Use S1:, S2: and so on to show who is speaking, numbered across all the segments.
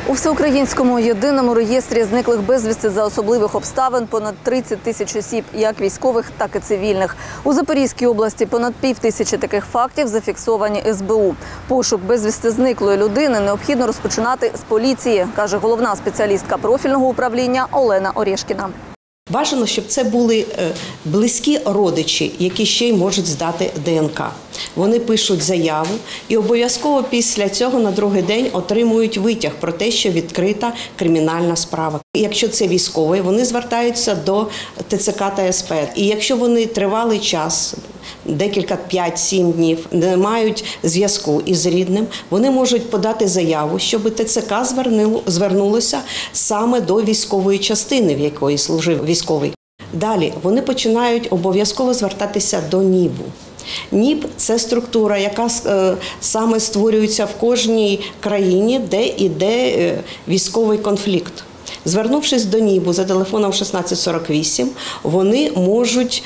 S1: У всеукраїнському єдиному реєстрі зниклих безвісти за особливих обставин понад 30 тисяч осіб, як військових, так і цивільних. У Запорізькій області понад 5000 таких фактів зафіксовані СБУ. Пошук безвісти зниклої людини необхідно розпочинати з поліції, каже головна спеціалістка профільного управління Олена Орешкіна.
S2: Бажано, щоб це були близькі родичі, які ще й можуть здати ДНК. Вони пишуть заяву і обов'язково після цього на другий день отримують витяг про те, що відкрита кримінальна справа. Якщо це військовий, вони звертаються до ТЦК та СП. І якщо вони тривалий час, декілька 5-7 днів, не мають зв'язку із рідним, вони можуть подати заяву, щоб ТЦК звернулося саме до військової частини, в якої служив військовий. Далі вони починають обов'язково звертатися до НІБу. НІБ – це структура, яка саме створюється в кожній країні, де йде військовий конфлікт. Звернувшись до НІБу за телефоном 1648, вони можуть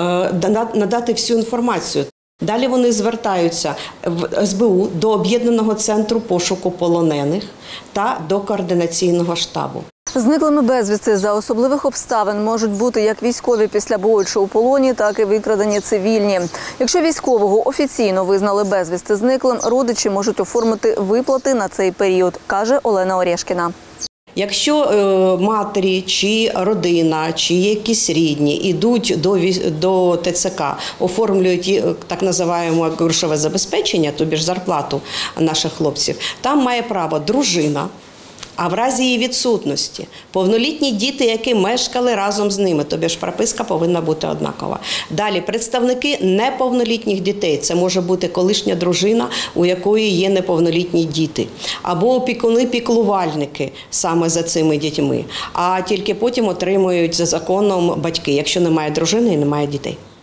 S2: надати всю інформацію. Далі вони звертаються в СБУ до Об'єднаного центру пошуку полонених та до координаційного штабу.
S1: Зниклими безвісти за особливих обставин можуть бути як військові після бою чи у полоні, так і викрадені цивільні. Якщо військового офіційно визнали безвісти зниклим, родичі можуть оформити виплати на цей період, каже Олена Орешкіна.
S2: Якщо матері, чи родина, чи якісь рідні йдуть до ТЦК, оформлюють так називаємо грошове забезпечення, тобі ж зарплату наших хлопців, там має право дружина, а в разі її відсутності повнолітні діти, які мешкали разом з ними, тобі ж прописка повинна бути однакова. Далі представники неповнолітніх дітей, це може бути колишня дружина, у якої є неповнолітні діти, або опікуни-піклувальники саме за цими дітьми, а тільки потім отримують за законом батьки, якщо немає дружини і немає дітей.